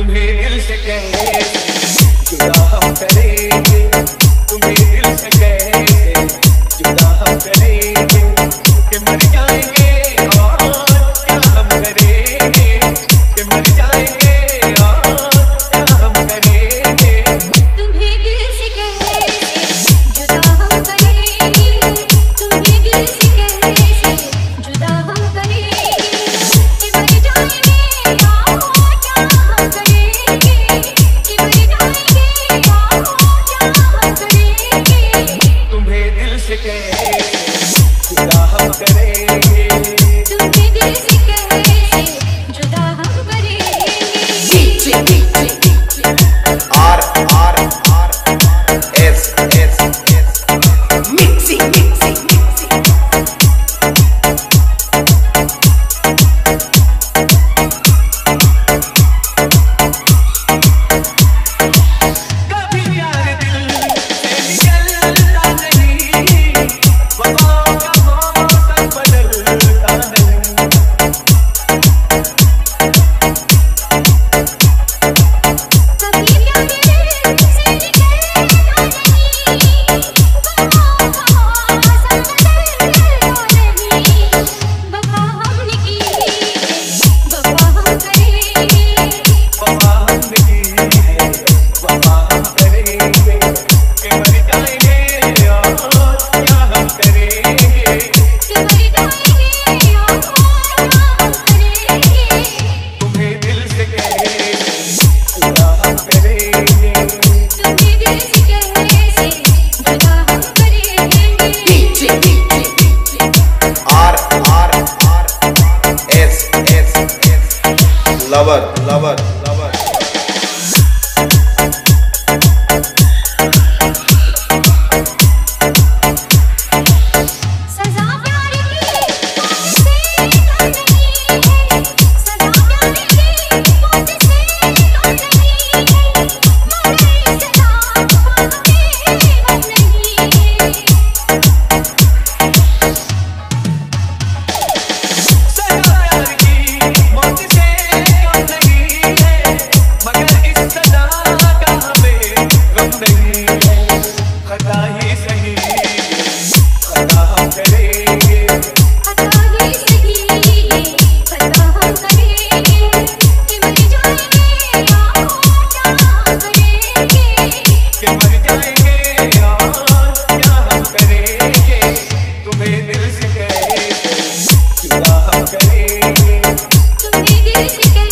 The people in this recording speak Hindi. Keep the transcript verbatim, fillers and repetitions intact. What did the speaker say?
तुम्हें दिल से कैसे जुदा हम करेंगे, तुम्हें दिल से कैसे जुदा हम करेंगे कि मर जाएंगे और क्या हम करेंगे, कि मर जाएंगे और क्या हम करेंगे। तुम्हें दिल से कैसे जुदा हम करेंगे, तुम्हें दिल से कैसे जुदा हम करेंगे कि मर जाएंगे और क्या हम करेंगे, कि मर जाएंगे और क्या हम करेंगे। तुम्हें दिल से कैसे जुदा हम करेंगे, तुम्हें दिल से कैसे जुदा हम करेंगे। R R R S S S मिक्सी मिक्सी मिक्सी कभी यार दिल से निकलता नहीं, वफा का मौसम बदलता नहीं। कभी प्यार दिल से निकलता नहीं, वफा का मौसम बदलता नहीं। वफा हमने की है, वफा हम करेंगे, वफा हमने की है, वफा हम करेंगे कि मर जाएंगे और क्या हम करेंगे। कि मर जाएंगे और क्या हम करेंगे। तुम्हें दिल से कैसे जुदा हम करेंगे, तुम्हें दिल से कैसे जुदा हम करेंगे। DJ DJ DJ R R R S S S lover lover lover सजा प्यार की मौत से कम नहीं है, सजा प्यार की मौत से कम नहीं है, मगर सजा हमें गम नहीं है। सजा प्यार की मौत से कम नहीं है, मगर इस सजा का हमें गम नहीं है। खता ही सही खता हम करेंगे, खता ही सही है, खता हम करेंगे कि मर जाएंगे और क्या हम करेंगे। कि मर जाएंगे और क्या हम करेंगे। तुम्हें दिल से कैसे जुदा हम करेंगे, तुम्हें दिल से